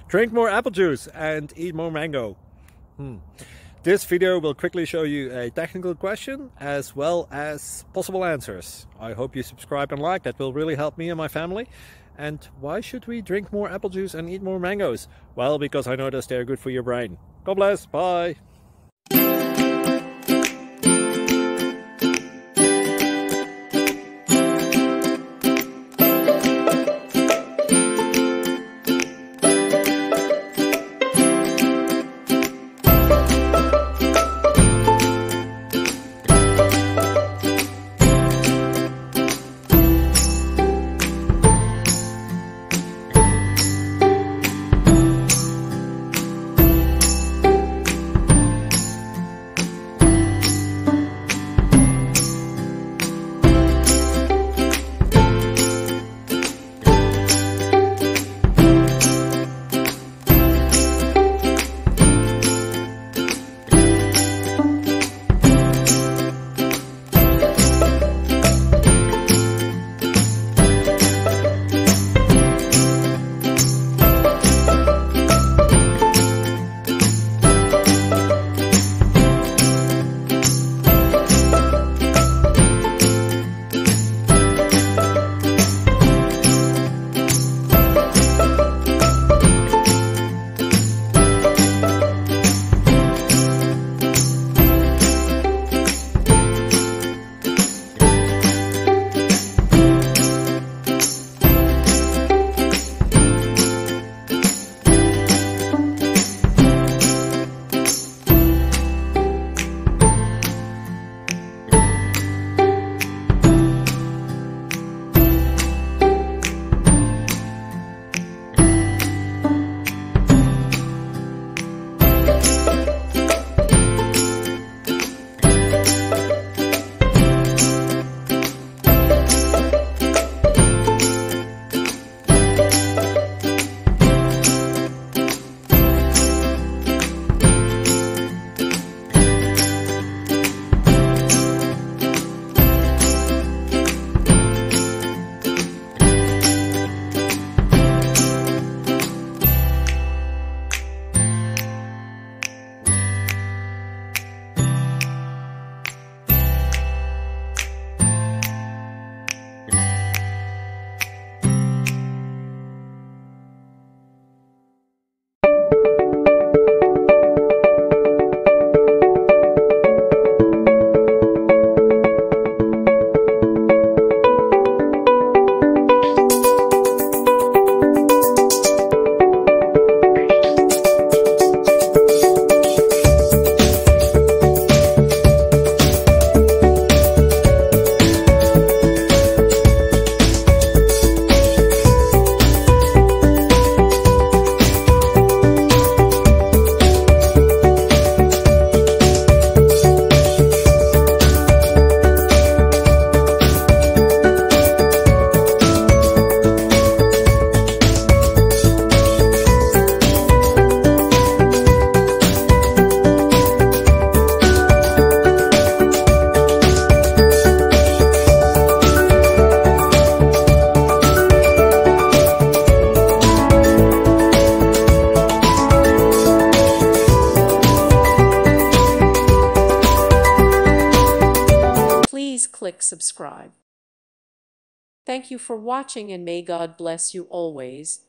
Drink more apple juice and eat more mango. This video will quickly show you a technical question as well as possible answers. I hope you subscribe and like, that will really help me and my family. And why should we drink more apple juice and eat more mangoes? Well, because I noticed they're good for your brain. God bless, bye! Please click subscribe. Thank you for watching and may God bless you always.